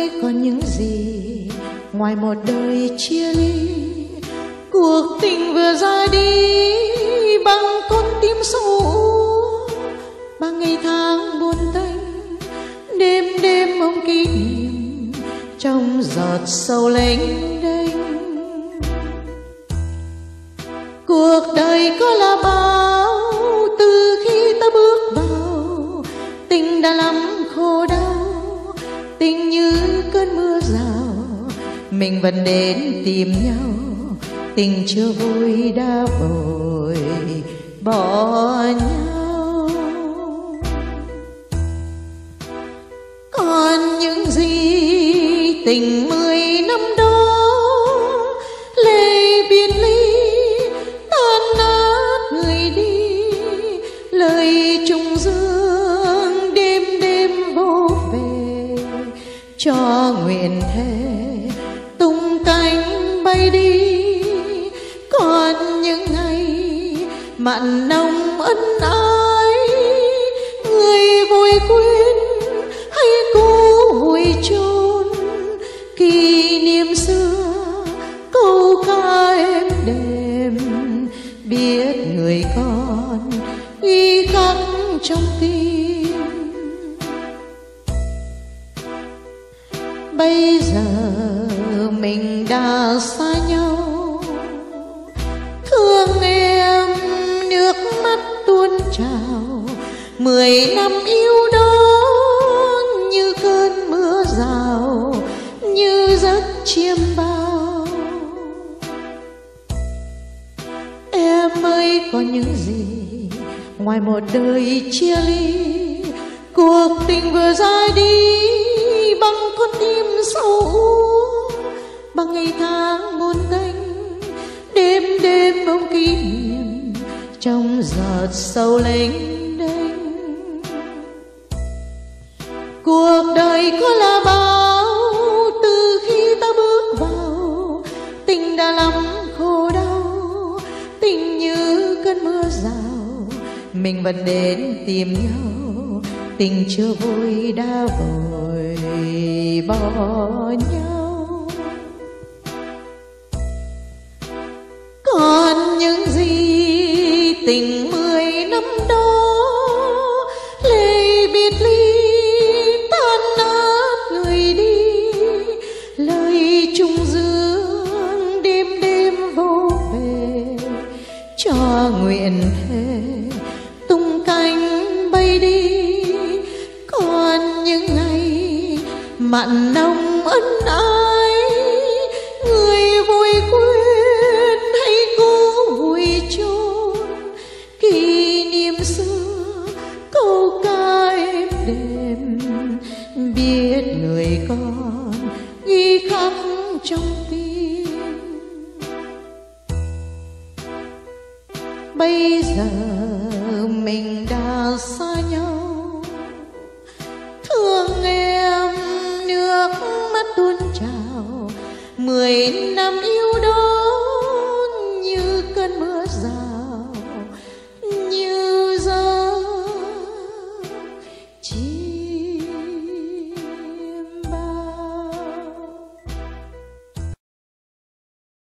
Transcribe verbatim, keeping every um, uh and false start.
ơi còn những gì ngoài một đời chia ly. Cuộc tình vừa ra đi bằng con tim sâu úa, bao ngày tháng buồn tênh, đêm đêm mong kỷ niệm trong giọt sầu lênh đênh. Cuộc đời có là bao, từ khi ta bước vào tình đã lắm khổ đau. Tình như cơn mưa rào, mình vẫn đến tìm nhau. Tình chưa vui đã vội bỏ nhau. Còn những gì tình mười năm đó, lệ biệt ly tan nát người đi. Lời trùng dương đêm đêm vô về, cho nguyện thề tung cánh bay đi. Còn những ngày mặn nồng ân ái, người vội quên hay cố vội chôn kỷ niệm xưa câu ca êm đềm. Biết người con ghi khắc trong tim. Bây giờ mình đã xa nhau, thương em nước mắt tuôn trào. Mười năm yêu đó như cơn mưa rào, như giấc chiêm bao. Em ơi còn những gì ngoài một đời chia ly. Cuộc tình vừa ra đi bằng con tim sâu úa, bằng ngày tháng buồn tênh, đêm đêm bóng kỷ niệm trong giọt sầu lênh đênh. Cuộc đời có là bao, từ khi ta bước vào tình đã lắm khổ đau. Tình như cơn mưa rào, mình vẫn đến tìm nhau. Tình chưa vui đã vội bỏ nhau. Còn những gì tình mười năm đó, lệ biệt ly tan nát người đi. Lời trùng dương đêm đêm vô về, cho nguyện thề tung cánh bay đi. Còn những ngày mặn nồng ân ái, người vội quên hay cố vội chôn kỷ niệm xưa câu ca êm đềm. Biết người con ghi khắc trong tim. Bây giờ mình đã xa nhau, thương em nước mắt tuôn trào. Mười năm yêu